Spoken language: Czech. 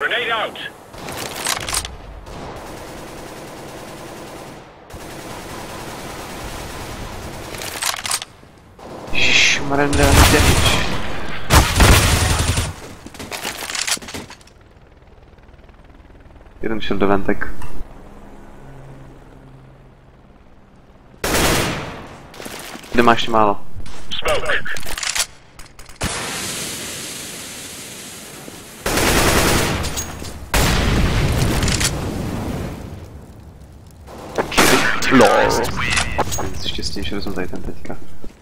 Grenade out! Ježišmarem, damage. Jeden šel do ventek. Kde máš ještě málo? Smoke! LOL. Jsem štěstější, že jsem tady ten teďka.